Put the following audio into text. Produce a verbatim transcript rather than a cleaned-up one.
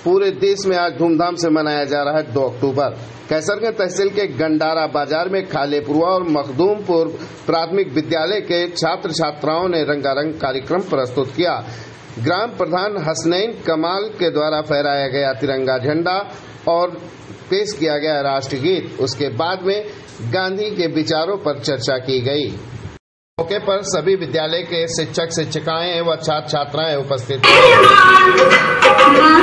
पूरे देश में आज धूमधाम से मनाया जा रहा है दो अक्टूबर। कैसरगंज तहसील के गंडारा बाजार में खालेपुरवा और मखदूमपुर प्राथमिक विद्यालय के छात्र छात्राओं ने रंगारंग कार्यक्रम प्रस्तुत किया। ग्राम प्रधान हसनैन कमाल के द्वारा फहराया गया तिरंगा झंडा और पेश किया गया राष्ट्रगीत। उसके बाद में गांधी के विचारों पर चर्चा की गई। मौके पर सभी विद्यालय के शिक्षक शिक्षिकाएं व छात्र छात्राएं उपस्थित थे।